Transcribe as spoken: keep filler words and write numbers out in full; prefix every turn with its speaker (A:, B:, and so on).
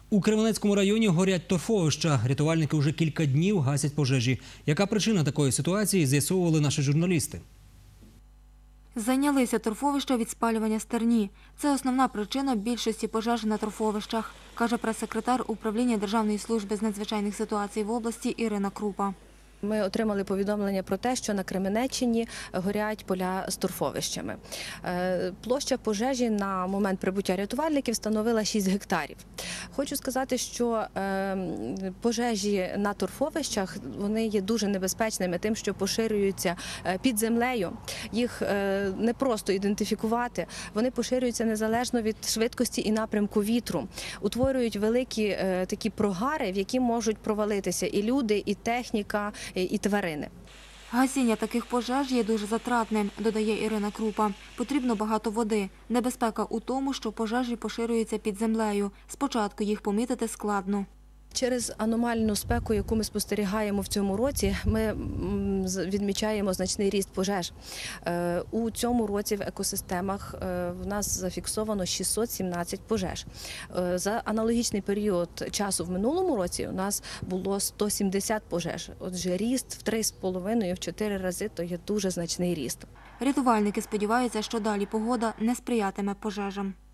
A: У Кременецькому районі горять торфовища. Рятувальники вже кілька днів гасять пожежі. Яка причина такої ситуації, з'ясовували наші журналісти.
B: Зайнялися торфовища від спалювання стерні. Це основна причина більшості пожеж на торфовищах, каже прес-секретар Управління Державної служби з надзвичайних ситуацій в області Ірина Крупа.
C: Ми отримали повідомлення про те, що на Кременеччині горять поля з торфовищами. Площа пожежі на момент прибуття рятувальників становила шість гектарів. Хочу сказати, що пожежі на торфовищах вони є дуже небезпечними тим, що поширюються під землею. Їх не просто ідентифікувати, вони поширюються незалежно від швидкості і напрямку вітру. Утворюють великі такі прогари, в які можуть провалитися і люди, і техніка, і тварини.
B: Гасіння таких пожеж є дуже затратним, додає Ірина Крупа. Потрібно багато води. Небезпека у тому, що пожежі поширюються під землею. Спочатку їх помітити складно.
C: Через аномальну спеку, яку ми спостерігаємо в цьому році, ми відмічаємо значний ріст пожеж. У цьому році в екосистемах в нас зафіксовано шістсот сімнадцять пожеж. За аналогічний період часу в минулому році у нас було сто сімдесят пожеж. Отже, ріст в три з половиною, в чотири рази – то є дуже значний ріст.
B: Рятувальники сподіваються, що далі погода не сприятиме пожежам.